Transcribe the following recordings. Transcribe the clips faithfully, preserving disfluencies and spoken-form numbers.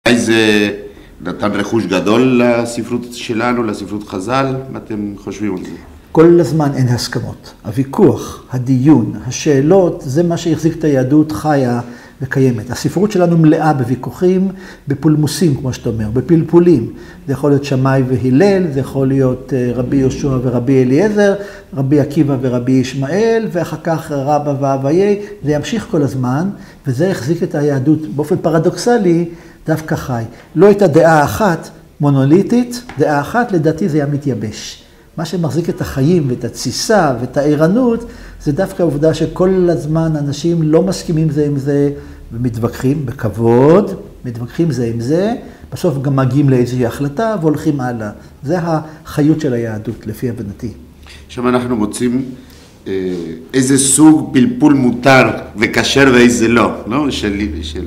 זה נתן רכוש גדול לספרות שלנו, לספרות חז"ל? מה אתם חושבים על זה? כל הזמן אין הסכמות. הוויכוח, הדיון, השאלות, זה מה שהחזיק את היהדות חיה וקיימת. הספרות שלנו מלאה בוויכוחים, בפולמוסים, כמו שאתה אומר, בפלפולים. זה יכול להיות שמאי והלל, זה יכול להיות רבי יהושע ורבי אליעזר, רבי עקיבא ורבי ישמעאל, ואחר כך רבא ואביי. זה ימשיך כל הזמן, וזה החזיק את היהדות באופן פרדוקסלי, דווקא חי. לא הייתה דעה אחת מונוליטית, דעה אחת לדעתי זה היה מתייבש. מה שמחזיק את החיים ואת התסיסה ואת הערנות, זה דווקא העובדה שכל הזמן אנשים לא מסכימים זה עם זה, ומתווכחים בכבוד, מתווכחים זה עם זה, בסוף גם מגיעים לאיזושהי החלטה והולכים הלאה. זה החיות של היהדות, לפי הבנתי. עכשיו אנחנו מוצאים אה, איזה סוג פלפול מותר וכשר ואיזה לא, לא? של, של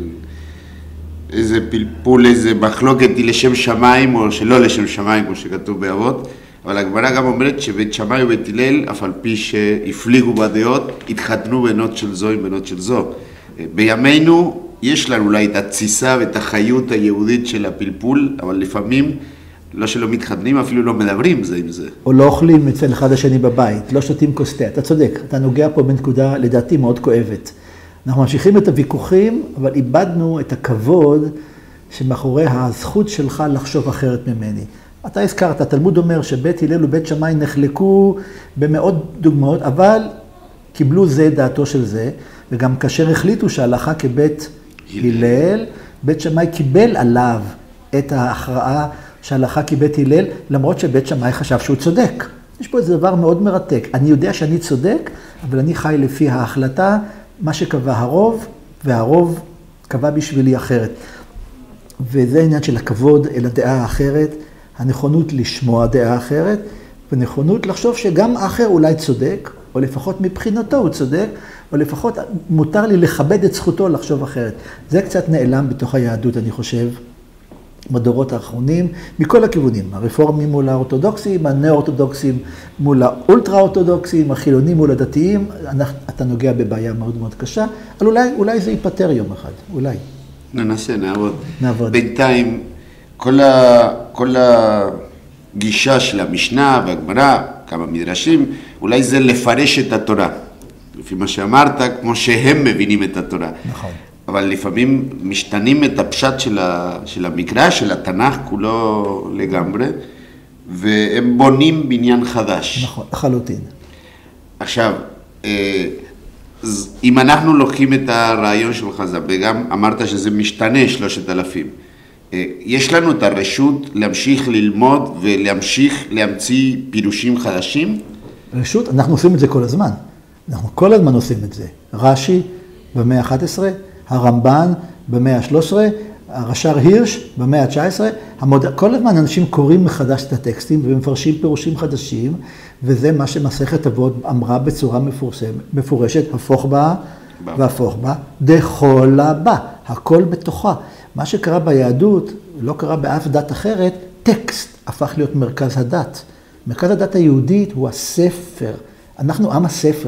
איזה פלפול, איזה מחלוקת היא לשם שמיים או שלא לשם שמיים, כמו שכתוב באבות. אבל הגמרא גם אומרת שבית שמאי ובית הלל, אף על פי שהפליגו בדעות, התחתנו בנות של זו עם בנות של זו. בימינו יש לנו אולי את התסיסה ואת החיות היהודית של הפלפול, אבל לפעמים לא שלא מתחתנים, אפילו לא מדברים זה עם זה. או לא אוכלים אצל אחד השני בבית, לא שותים כוס תה. אתה צודק, אתה נוגע פה בנקודה לדעתי מאוד כואבת. אנחנו ממשיכים את הוויכוחים, אבל איבדנו את הכבוד שמאחורי הזכות שלך לחשוב אחרת ממני. אתה הזכרת, התלמוד אומר שבית הלל ובית שמאי נחלקו במאות דוגמאות, אבל קיבלו זה דעתו של זה, וגם כאשר החליטו שההלכה כבית הלל, בית שמאי קיבל עליו את ההכרעה שההלכה כבית הלל, למרות שבית שמאי חשב שהוא צודק. יש פה איזה דבר מאוד מרתק. אני יודע שאני צודק, אבל אני חי לפי ההחלטה, מה שקבע הרוב, והרוב קבע בשבילי אחרת. וזה העניין של הכבוד אל הדעה האחרת, הנכונות לשמוע דעה אחרת, ונכונות לחשוב שגם האחר אולי צודק, או לפחות מבחינתו הוא צודק, או לפחות מותר לי לכבד את זכותו לחשוב אחרת. זה קצת נעלם בתוך היהדות, אני חושב, בדורות האחרונים, מכל הכיוונים. הרפורמים מול האורתודוקסים, הנאו-אורתודוקסים מול האולטרה-אורתודוקסים, החילונים מול הדתיים. אתה נוגע בבעיה מאוד מאוד קשה, אבל אולי, אולי זה ייפטר יום אחד, אולי. ננסה, נעבוד. נעבוד. בינתיים, כל, ה, כל הגישה של המשנה והגמרא, כמה מדרשים, אולי זה לפרש את התורה. לפי מה שאמרת, כמו שהם מבינים את התורה. נכון. אבל לפעמים משתנים את הפשט של, ה, של המקרא, של התנ"ך כולו לגמרי, והם בונים בניין חדש. נכון, לחלוטין. עכשיו, אם אנחנו לוקחים את הרעיון שלך, וגם אמרת שזה משתנה שלושת אלפים, יש לנו את הרשות להמשיך ללמוד ולהמשיך להמציא פירושים חדשים? רשות, אנחנו עושים את זה כל הזמן. אנחנו כל הזמן עושים את זה. רש"י במאה ה-אחת עשרה, הרמב"ן במאה ה-שלוש עשרה, הרש"ר הירש במאה ה-תשע עשרה. המוד... כל הזמן אנשים קוראים מחדש את הטקסטים ומפרשים פירושים חדשים, וזה מה שמסכת אבות אמרה בצורה מפורשת, הפוך בה והפוך בה, דכל הבא, הכל בתוכה. מה שקרה ביהדות, לא קרה באף דת אחרת, טקסט הפך להיות מרכז הדת. מרכז הדת היהודית הוא הספר. אנחנו עם הספר.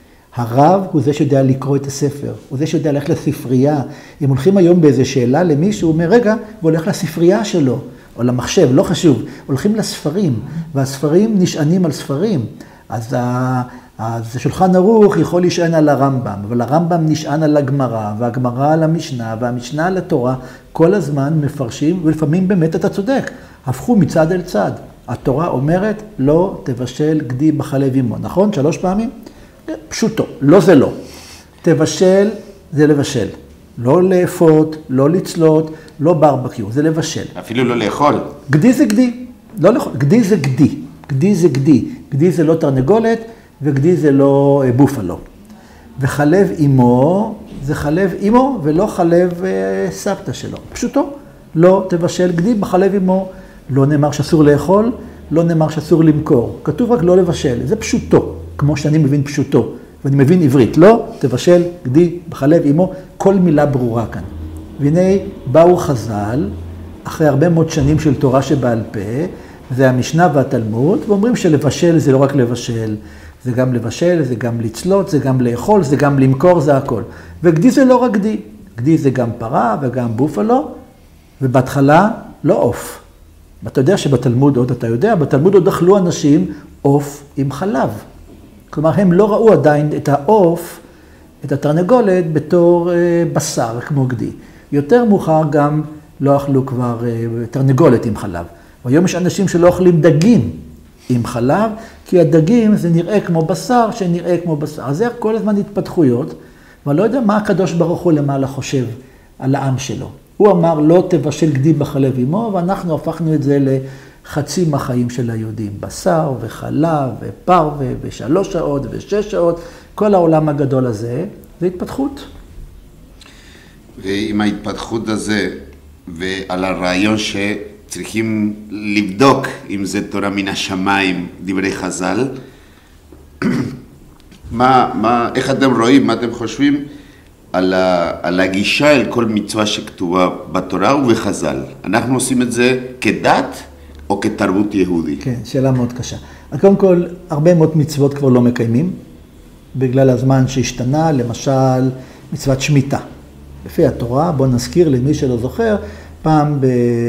הרב הוא זה שיודע לקרוא את הספר, הוא זה שיודע ללכת לספרייה. אם הולכים היום באיזו שאלה למישהו, הוא אומר, רגע, הוא הולך לספרייה שלו, או למחשב, לא חשוב. הולכים לספרים, והספרים נשענים על ספרים. אז ה... אז שולחן ערוך יכול להישען על הרמב"ם, אבל הרמב"ם נשען על הגמרא, והגמרא על המשנה, והמשנה על התורה. כל הזמן מפרשים, ולפעמים באמת אתה צודק. הפכו מצד אל צד. התורה אומרת, לא תבשל גדי בחלב אימו. נכון? שלוש פעמים? פשוטו. לא זה לא. תבשל זה לבשל. לא לאפות, לא לצלות, לא ברבקיו. זה לבשל. אפילו לא לאכול. גדי זה גדי. לא לאכול. גדי זה גדי. גדי זה גדי. גדי זה לא תרנגולת. וגדי זה לא בופלו. וחלב אימו, זה חלב אימו ולא חלב אה, סבתא שלו. פשוטו, לא תבשל גדי בחלב אימו. לא נאמר שאסור לאכול, לא נאמר שאסור למכור. כתוב רק לא לבשל, זה פשוטו, כמו שאני מבין פשוטו. ואני מבין עברית, לא תבשל גדי בחלב אימו, כל מילה ברורה כאן. והנה באו חז"ל, אחרי הרבה מאוד שנים של תורה שבעל פה, זה המשנה והתלמוד, ואומרים שלבשל זה לא רק לבשל, זה גם לבשל, זה גם לצלות, זה גם לאכול, זה גם למכור, זה הכל. וגדי זה לא רק גדי. גדי זה גם פרה וגם בופלו, ובהתחלה לא עוף. ואתה יודע שבתלמוד עוד, אתה יודע, בתלמוד עוד אכלו אנשים עוף עם חלב. כלומר, הם לא ראו עדיין את העוף, את התרנגולת, בתור בשר, כמו גדי. יותר מאוחר גם לא אכלו כבר תרנגולת עם חלב. והיום יש אנשים שלא אוכלים דגים עם חלב, כי הדגים זה נראה כמו בשר, שנראה כמו בשר. אז זה כל הזמן התפתחויות, ואני לא יודע מה הקדוש ברוך הוא למעלה חושב על העם שלו. הוא אמר, לא תבשל גדי בחלב עמו, ואנחנו הפכנו את זה לחצי מהחיים של היהודים. בשר וחלב ופרווה ושלוש שעות ושש שעות, כל העולם הגדול הזה, זה התפתחות. ועם ההתפתחות הזה, ועל הרעיון שצריכים לבדוק אם זה תורה מן השמיים, דברי חז"ל, מה, מה, איך אתם רואים, מה אתם חושבים על, ה, על הגישה אל כל מצווה שכתובה בתורה ובחז"ל? אנחנו עושים את זה כדת או כתרבות יהודית? כן, שאלה מאוד קשה. קודם כל, הרבה מאוד מצוות כבר לא מקיימים, בגלל הזמן שהשתנה, למשל, מצוות שמיטה. לפי התורה, בוא נזכיר למי שלא זוכר, פעם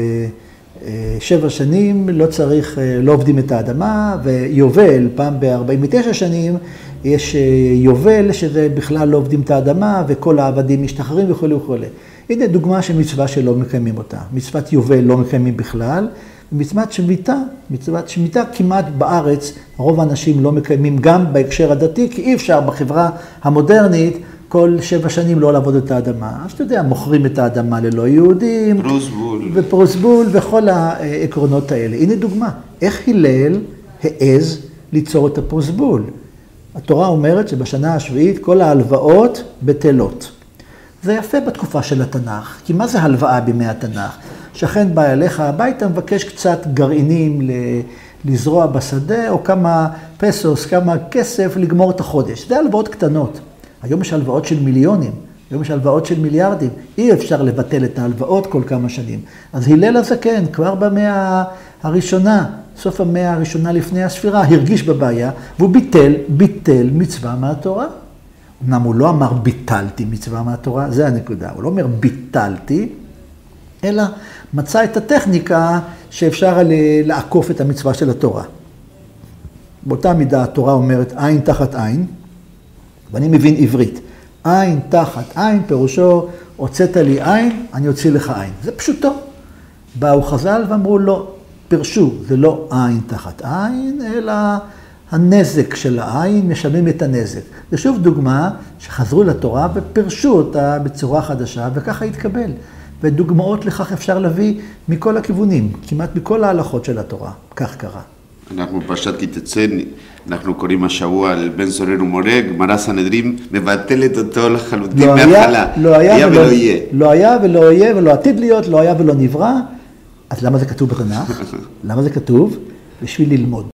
בשבע שנים לא צריך, לא עובדים את האדמה, ויובל, פעם ב-ארבעים ותשע שנים, יש יובל שזה בכלל לא עובדים את האדמה, וכל העבדים משתחררים וכו' וכו'. הנה דוגמה של מצווה שלא מקיימים אותה. מצוות יובל לא מקיימים בכלל, ומצוות שמיטה, מצוות שמיטה כמעט בארץ, רוב האנשים לא מקיימים גם בהקשר הדתי, כי אי אפשר בחברה המודרנית, כל שבע שנים לא לעבוד את האדמה. אז אתה יודע, מוכרים את האדמה ללא יהודים. פרוסבול. ופרוסבול וכל העקרונות האלה. הנה דוגמה, איך הלל העז ליצור את הפרוסבול? התורה אומרת שבשנה השביעית כל ההלוואות בטלות. זה יפה בתקופה של התנ"ך, כי מה זה הלוואה בימי התנ"ך? שכן בא אליך הביתה, מבקש קצת גרעינים לזרוע בשדה, או כמה פסוס, כמה כסף לגמור את החודש. זה הלוואות קטנות. היום יש הלוואות של מיליונים, היום יש הלוואות של מיליארדים. אי אפשר לבטל את ההלוואות כל כמה שנים. אז הלל הזקן, כבר במאה הראשונה, סוף המאה הראשונה לפני הספירה, הרגיש בבעיה, והוא ביטל, ביטל מצווה מהתורה. אמנם הוא לא אמר ביטלתי מצווה מהתורה, זה הנקודה. הוא לא אומר ביטלתי, אלא מצא את הטכניקה שאפשר לעקוף את המצווה של התורה. באותה מידה התורה אומרת עין תחת עין, ואני מבין עברית. עין תחת עין, פירושו, הוצאת לי עין, אני אוציא לך עין. זה פשוטו. באו חז"ל ואמרו לא, פירשו, זה לא עין תחת עין, אלא הנזק של העין, משלמים את הנזק. זה שוב דוגמה שחזרו לתורה ופירשו אותה בצורה חדשה, וככה התקבל. ודוגמאות לכך אפשר להביא מכל הכיוונים, כמעט מכל ההלכות של התורה. כך קרה. אנחנו פרשת כי תצא, אנחנו קוראים השבוע על בן סורר ומורה, גמרא סנהדרין מבטלת אותו לחלוטין מההתחלה. לא היה, היה ולא, ולא יהיה. לא היה ולא יהיה ולא עתיד להיות, לא היה ולא נברא. אז למה זה כתוב בתנ"ך? למה זה כתוב? בשביל ללמוד.